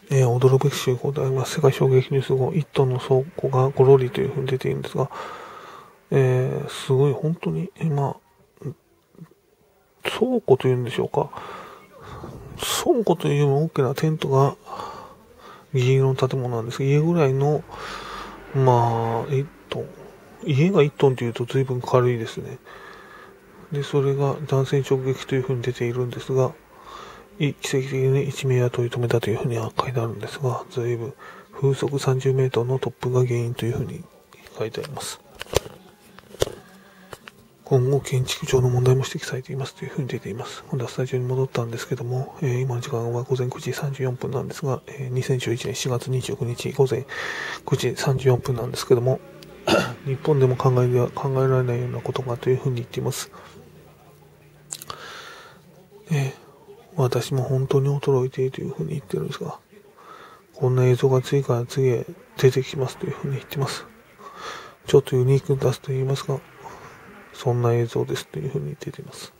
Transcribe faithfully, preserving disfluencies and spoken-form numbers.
えー、驚くべき集合であります。世界衝撃ニュース後、いちトンの倉庫がゴロリというふうに出ているんですが、えー、すごい本当に、今、倉庫というんでしょうか。倉庫というよりも大きなテントが銀色の建物なんですが、家ぐらいの、まあ、いちトン。家がいちトンというと随分軽いですね。で、それが男性直撃というふうに出ているんですが、奇跡的に一命は取り留めたというふうには書いてあるんですが、随分風速さんじゅうメートルの突風が原因というふうに書いてあります。今後建築上の問題も指摘されていますというふうに出ています。今度はスタジオに戻ったんですけども、えー、今の時間はごぜんくじさんじゅうよんぷんなんですが、えー、にせんじゅういちねんしがつにじゅうくにちごぜんくじさんじゅうよんぷんなんですけども、日本でも考えでは考えられないようなことがというふうに言っています。えー、私も本当に驚いているというふうに言ってるんですが、こんな映像が次から次へ出てきますというふうに言ってます。ちょっとユニークに出すと言いますが、そんな映像ですというふうに出ています。